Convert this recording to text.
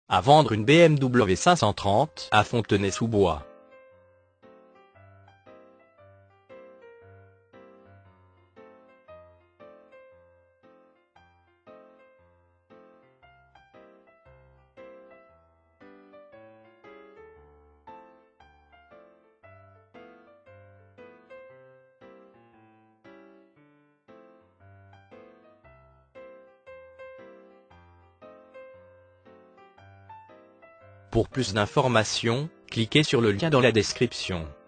À vendre une BMW 530 à Fontenay-sous-Bois. Pour plus d'informations, cliquez sur le lien dans la description.